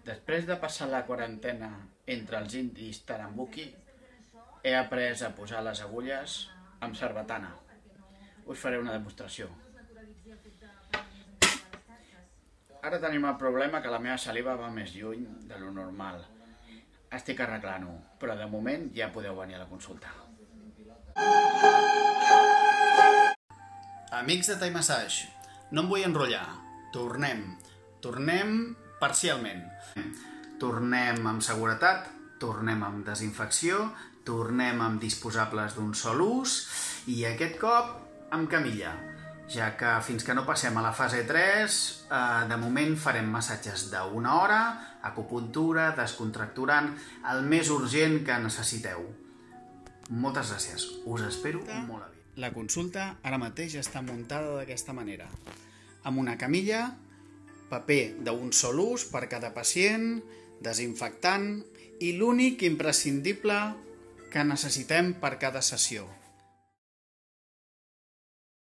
Després de passar la quarantena entre els indis Tarambuki, he après a posar les agulles amb sarbatana. Us faré una demostració. Ara tenim el problema que la meva saliva va més lluny de lo normal. Estic arreglant-ho, però de moment ja podeu venir a la consulta. Amics de Thai Massage, no em vull enrotllar. Tornem parcialment. Tornem amb seguretat, tornem amb desinfecció, tornem amb disposables d'un sol ús i aquest cop amb camilla, ja que fins que no passem a la fase 3, de moment farem massatges d'1 hora, acupuntura, descontracturant, el més urgent que necessiteu. Moltes gràcies, us espero molt aviat. La consulta ara mateix està muntada d'aquesta manera, amb una camilla, paper d'un sol ús per cada pacient, desinfectant i l'únic imprescindible que necessitem per cada sessió.